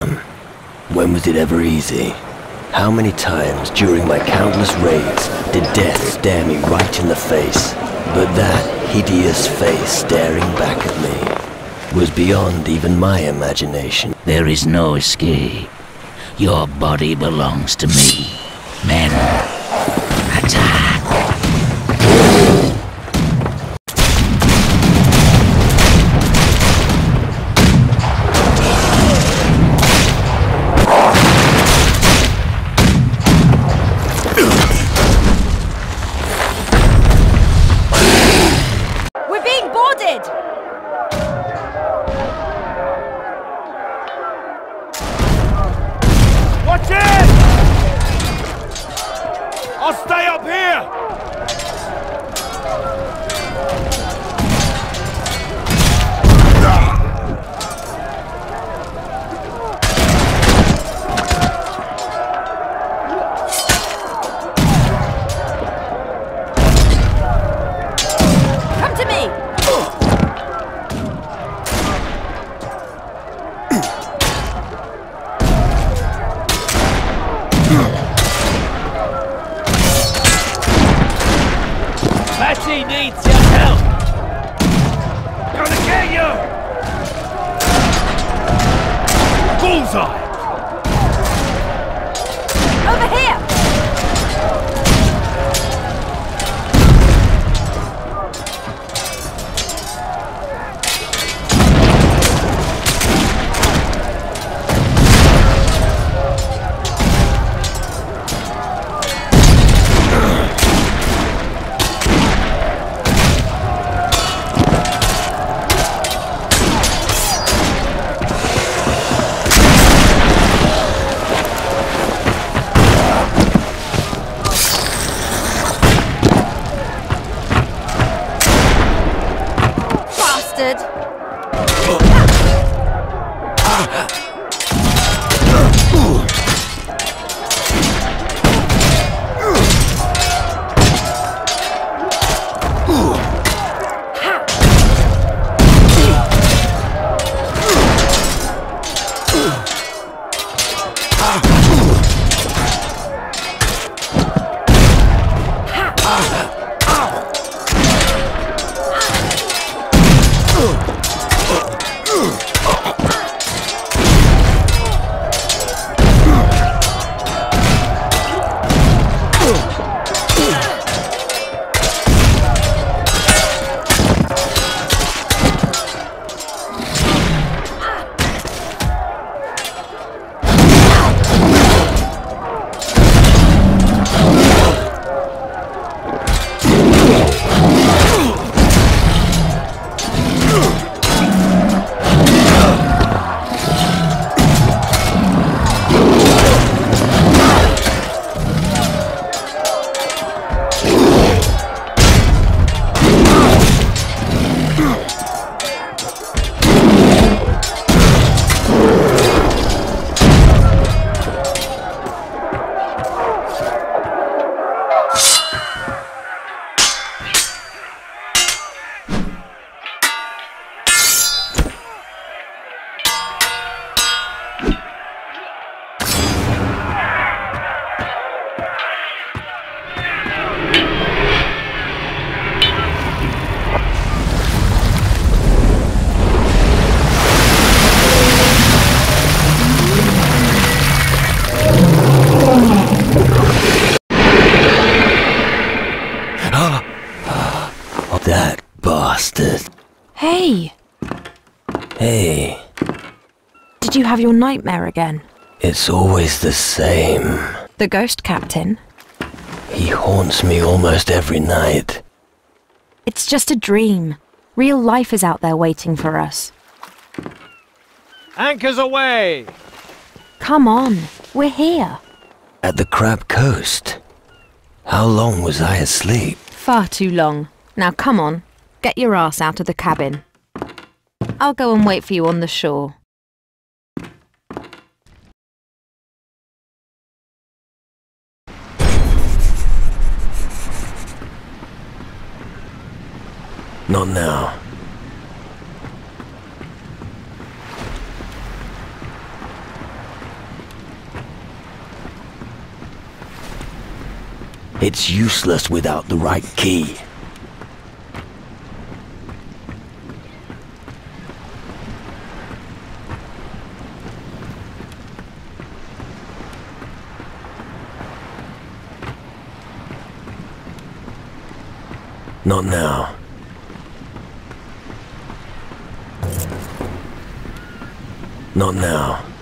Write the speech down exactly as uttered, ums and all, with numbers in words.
them. When was it ever easy? How many times during my countless raids did death stare me right in the face? But that hideous face staring back at me was beyond even my imagination. There is no escape. Your body belongs to me. Men, attack! We're being boarded! Watch it! I'll stay up here! Come to me! Patty needs your help! Gonna get you! Bullseye! Over here! Bastard! That bastard. Hey! Hey, Did you have your nightmare again? it's always the same. The ghost captain? He haunts me almost every night. It's just a dream. Real life is out there waiting for us. Anchors away! Come on, we're here. At the Crab Coast. How long was I asleep? Far too long. Now come on, get your ass out of the cabin. I'll go and wait for you on the shore. Not now. It's useless without the right key. Not now. Not now.